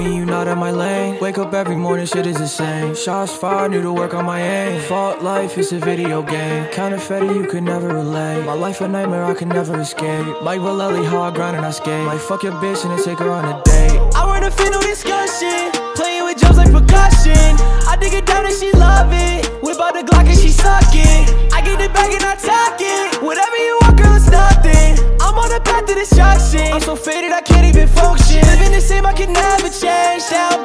me, you not in my lane. Wake up every morning, shit is insane. Shots fired, need to work on my aim. Fault life, it's a video game. Counterfeit, you could never relate. My life a nightmare, I can never escape. Mike Vallely, hard grind and I skate. Might fuck your bitch and then take her on a date. I run a fit, no discussion. Playing with drums like percussion. I dig it down and she love it. Whip out the Glock and she suck it. I get it back and I tuck it. Whatever you want, girl, it's nothing. I'm on the path to destruction. I'm so faded, I can't even function. Living the same, I can never change. Down